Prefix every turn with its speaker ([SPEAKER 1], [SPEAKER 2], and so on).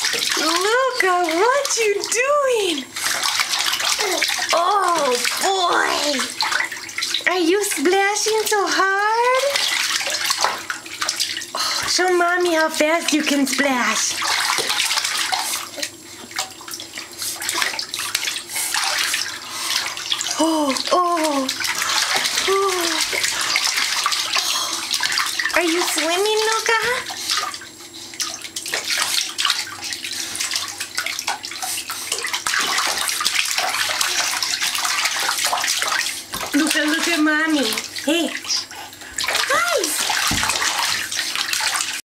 [SPEAKER 1] Luca, what you doing? Oh boy! Are you splashing so hard? Oh, show mommy how fast you can splash. Oh, oh, oh. Are you swimming, Luca? Luca, look at mommy. Hey,